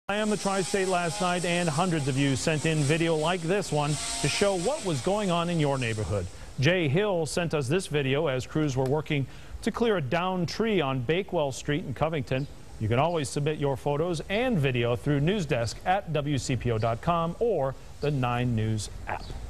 I am the Tri-State last night, and hundreds of you sent in video like this one to show what was going on in your neighborhood. Jay Hill sent us this video as crews were working to clear a downed tree on Bakewell Street in Covington. You can always submit your photos and video through newsdesk@WCPO.com or the 9 News app.